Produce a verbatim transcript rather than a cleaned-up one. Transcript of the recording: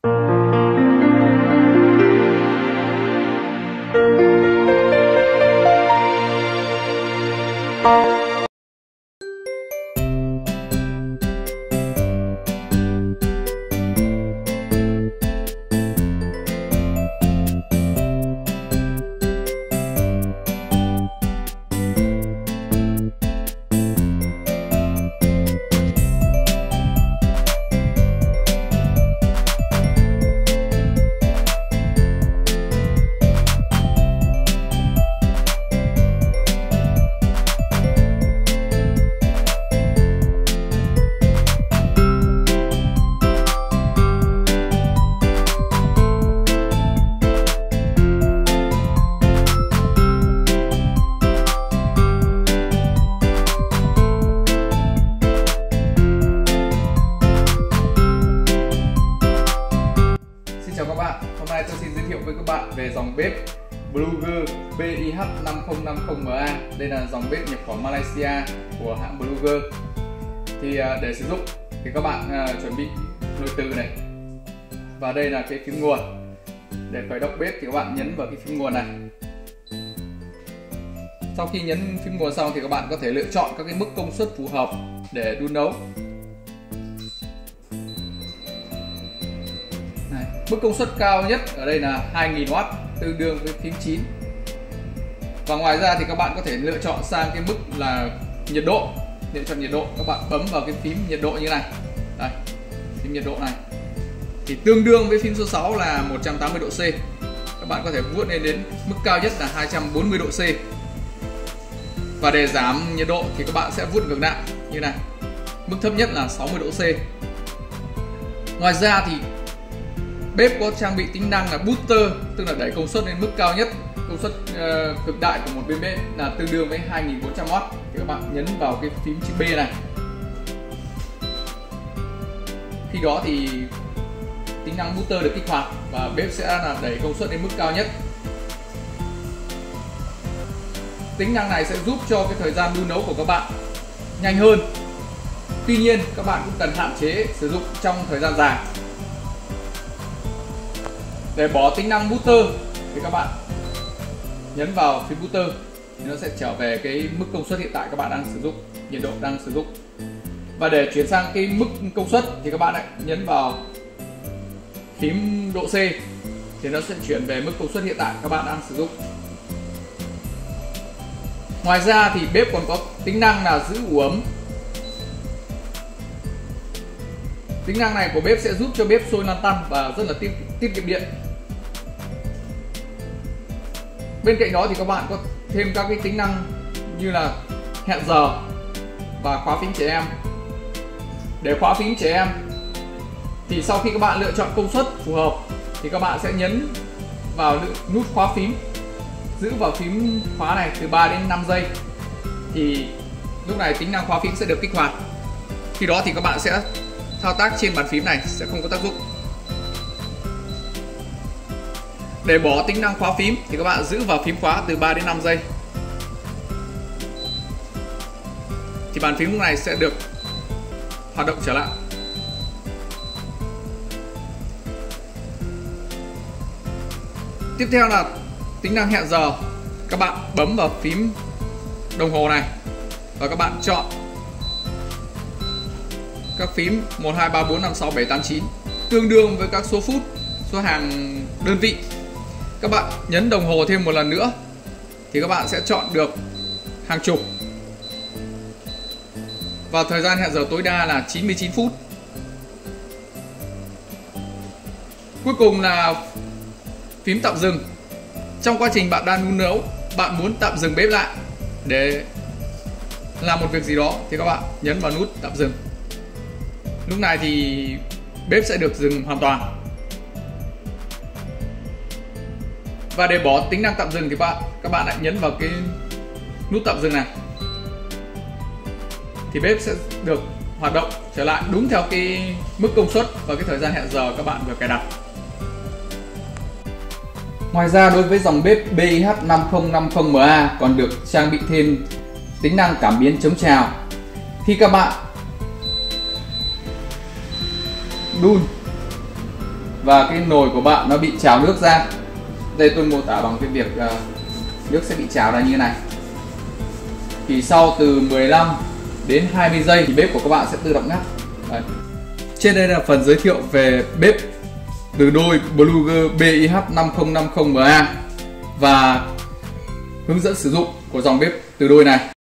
Hôm nay tôi xin giới thiệu với các bạn về dòng bếp Blueger B I H năm không năm không M A. Đây là dòng bếp nhập khẩu Malaysia của hãng Blueger. Thì để sử dụng thì các bạn chuẩn bị nồi từ này, và đây là cái phím nguồn. Để khởi động bếp thì các bạn nhấn vào cái phím nguồn này. Sau khi nhấn phím nguồn xong thì các bạn có thể lựa chọn các cái mức công suất phù hợp để đun nấu. Này, mức công suất cao nhất ở đây là hai nghìn oát, tương đương với phím chín. Và ngoài ra thì các bạn có thể lựa chọn sang cái mức là nhiệt độ. Lựa chọn nhiệt độ, các bạn bấm vào cái phím nhiệt độ như này. Đây, phím nhiệt độ này thì tương đương với phím số sáu là một trăm tám mươi độ C. Các bạn có thể vuốt lên đến mức cao nhất là hai trăm bốn mươi độ C. Và để giảm nhiệt độ thì các bạn sẽ vuốt ngược lại như này. Mức thấp nhất là sáu mươi độ C. Ngoài ra thì bếp có trang bị tính năng là booster, tức là đẩy công suất lên mức cao nhất. Công suất uh, cực đại của một bên bếp là tương đương với hai nghìn bốn trăm oát. Thì các bạn nhấn vào cái phím chữ B này. Khi đó thì tính năng booster được kích hoạt và bếp sẽ là đẩy công suất lên mức cao nhất. Tính năng này sẽ giúp cho cái thời gian đun nấu của các bạn nhanh hơn. Tuy nhiên các bạn cũng cần hạn chế sử dụng trong thời gian dài. Để bỏ tính năng booster thì các bạn nhấn vào phím booster thì nó sẽ trở về cái mức công suất hiện tại các bạn đang sử dụng, nhiệt độ đang sử dụng. Và để chuyển sang cái mức công suất thì các bạn lại nhấn vào phím độ C thì nó sẽ chuyển về mức công suất hiện tại các bạn đang sử dụng. Ngoài ra thì bếp còn có tính năng là giữ ủ ấm. Tính năng này của bếp sẽ giúp cho bếp sôi lăn tăn và rất là tiết, tiết kiệm điện. Bên cạnh đó thì các bạn có thêm các cái tính năng như là hẹn giờ và khóa phím trẻ em. Để khóa phím trẻ em thì sau khi các bạn lựa chọn công suất phù hợp thì các bạn sẽ nhấn vào nút khóa phím, giữ vào phím khóa này từ ba đến năm giây thì lúc này tính năng khóa phím sẽ được kích hoạt. Khi đó thì các bạn sẽ thao tác trên bàn phím này sẽ không có tác dụng. Để bỏ tính năng khóa phím thì các bạn giữ vào phím khóa từ ba đến năm giây thì bàn phím lúc này sẽ được hoạt động trở lại. Tiếp theo là tính năng hẹn giờ. Các bạn bấm vào phím đồng hồ này và các bạn chọn các phím một, hai, ba, bốn, năm, sáu, bảy, tám, chín tương đương với các số phút, số hàng đơn vị. Các bạn nhấn đồng hồ thêm một lần nữa thì các bạn sẽ chọn được hàng chục. Và thời gian hẹn giờ tối đa là chín mươi chín phút. Cuối cùng là phím tạm dừng. Trong quá trình bạn đang đun nấu, bạn muốn tạm dừng bếp lại để làm một việc gì đó thì các bạn nhấn vào nút tạm dừng. Lúc này thì bếp sẽ được dừng hoàn toàn. Và để bỏ tính năng tạm dừng thì bạn các bạn lại nhấn vào cái nút tạm dừng này thì bếp sẽ được hoạt động trở lại đúng theo cái mức công suất và cái thời gian hẹn giờ các bạn vừa cài đặt. Ngoài ra đối với dòng bếp B I H năm không năm không M A còn được trang bị thêm tính năng cảm biến chống trào. Khi các bạn đun và cái nồi của bạn nó bị trào nước ra. Đây tôi mô tả bằng cái việc uh, nước sẽ bị trào ra như thế này. Thì sau từ mười lăm đến hai mươi giây thì bếp của các bạn sẽ tự động ngắt. Đấy. Trên đây là phần giới thiệu về bếp từ đôi Bluger B I H năm không năm không M A và hướng dẫn sử dụng của dòng bếp từ đôi này.